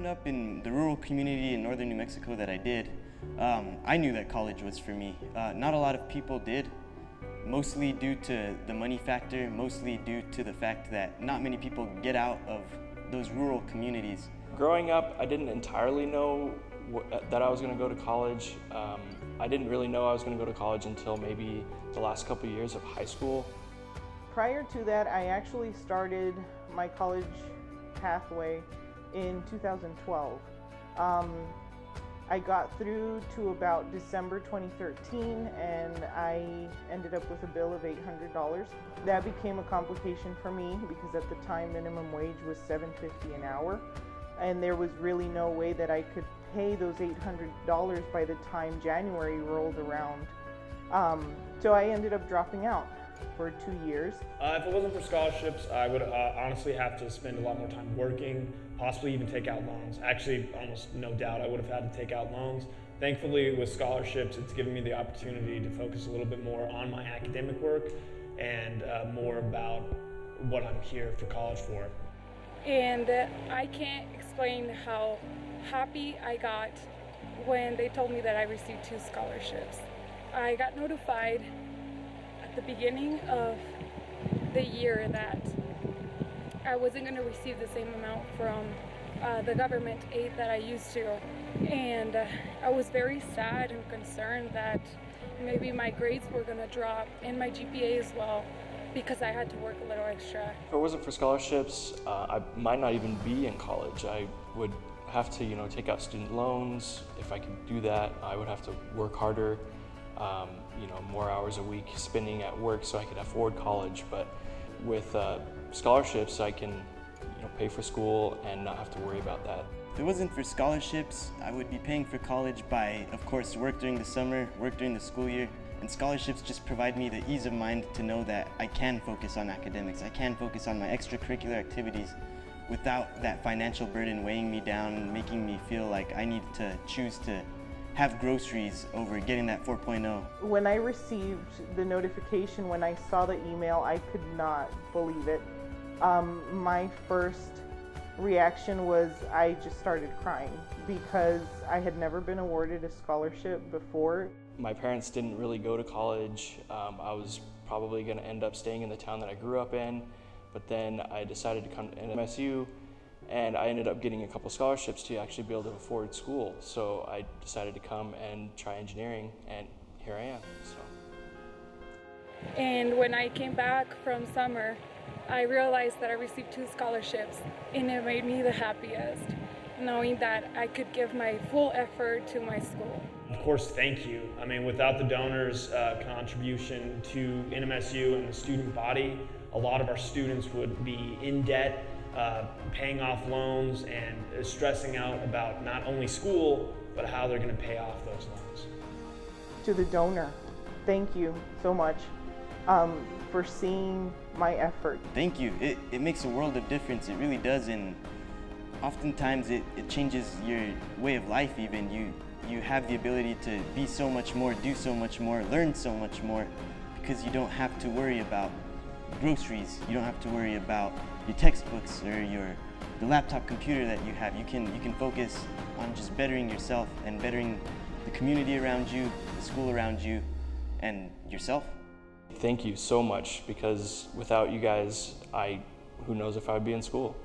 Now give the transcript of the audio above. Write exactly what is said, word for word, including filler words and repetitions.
growing up in the rural community in northern New Mexico that I did, um, I knew that college was for me. Uh, not a lot of people did, mostly due to the money factor, mostly due to the fact that not many people get out of those rural communities. Growing up, I didn't entirely know that I was going to go to college. Um, I didn't really know I was going to go to college until maybe the last couple years of high school. Prior to that, I actually started my college pathway in two thousand twelve. Um, I got through to about December twenty thirteen and I ended up with a bill of eight hundred dollars. That became a complication for me because at the time minimum wage was seven fifty an hour, and there was really no way that I could pay those eight hundred dollars by the time January rolled around. Um, so I ended up dropping out for two years. Uh, if it wasn't for scholarships, I would uh, honestly have to spend a lot more time working, possibly even take out loans. Actually, almost no doubt I would have had to take out loans. Thankfully, with scholarships, it's given me the opportunity to focus a little bit more on my academic work and uh, more about what I'm here for college for. And uh, I can't explain how happy I got when they told me that I received two scholarships. I got notified at the beginning of the year that I wasn't going to receive the same amount from uh, the government aid that I used to, and uh, I was very sad and concerned that maybe my grades were going to drop and my G P A as well, because I had to work a little extra. If it wasn't for scholarships, uh, I might not even be in college. I would have to, you know, take out student loans. If I could do that, I would have to work harder, um, you know, more hours a week spending at work so I could afford college. But with uh, scholarships, I can, you know, pay for school and not have to worry about that. If it wasn't for scholarships, I would be paying for college by, of course, work during the summer, work during the school year. And scholarships just provide me the ease of mind to know that I can focus on academics. I can focus on my extracurricular activities without that financial burden weighing me down and making me feel like I need to choose to have groceries over getting that four point oh. When I received the notification, when I saw the email, I could not believe it. Um, my first reaction was I just started crying because I had never been awarded a scholarship before. My parents didn't really go to college. Um, I was probably going to end up staying in the town that I grew up in, but then I decided to come to N M S U, and I ended up getting a couple scholarships to actually be able to afford school. So I decided to come and try engineering, and here I am. So. And when I came back from summer, I realized that I received two scholarships, and it made me the happiest, knowing that I could give my full effort to my school. Of course, thank you. I mean, without the donors' uh, contribution to N M S U and the student body, a lot of our students would be in debt, uh, paying off loans, and uh, stressing out about not only school, but how they're going to pay off those loans. To the donor, thank you so much um, for seeing my effort. Thank you. It, it makes a world of difference. It really does. And oftentimes it, it changes your way of life even. You, you have the ability to be so much more, do so much more, learn so much more, because you don't have to worry about groceries. You don't have to worry about your textbooks or your the laptop computer that you have. You can, you can focus on just bettering yourself and bettering the community around you, the school around you, and yourself. Thank you so much, because without you guys, I, who knows if I would be in school.